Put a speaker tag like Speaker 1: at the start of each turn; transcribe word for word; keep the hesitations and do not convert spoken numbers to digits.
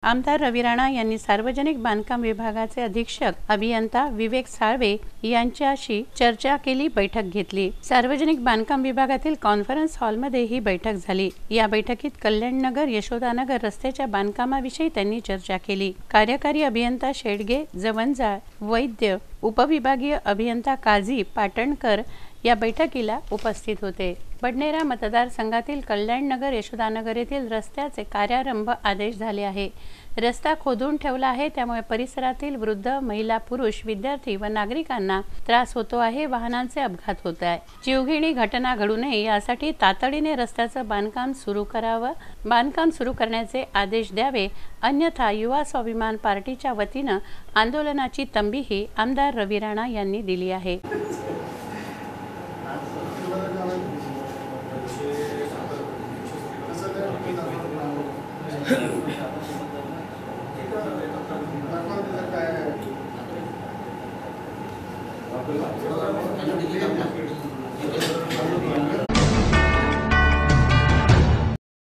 Speaker 1: आमदार रवी राणा यांनी सार्वजनिक बांधकाम विभागाचे अधीक्षक अभियंता विवेक साळवे यांच्याशी चर्चा केली, बैठक घेतली। सार्वजनिक बांधकाम विभागातील कॉन्फरन्स हॉलमध्ये ही बैठक झाली। या बैठकीत कल्याणनगर यशोदानगर रस्त्याच्या बांधकामाविषयी त्यांनी चर्चा केली। कार्यकारी अभियंता शेडगे, जवंजाळ, वैद्य, उपविभागीय अभियंता काझी, पाटणकर या बैठकीला उपस्थित होते। बडनेरा मतदारसंघातील कल्याणनगर यशोदानगर येथील रस्त्याचे कार्यारंभ आदेश झाले आहे। रस्ता खोदून ठेवला आहे, त्यामुळे परिसरातील वृद्ध, महिला, पुरुष, विद्यार्थी व नागरिकांना त्रास होतो आहे। वाहनांचे अपघात होत आहे। जीवघेणी घटना घडू नये यासाठी तातडीने रस्त्याचं बांधकाम सुरू करावं बांधकाम सुरू करण्याचे आदेश द्यावे, अन्यथा युवा स्वाभिमान पार्टीच्या वतीनं आंदोलनाची तंबीही आमदार रवी राणा यांनी दिली आहे।
Speaker 2: Gracias.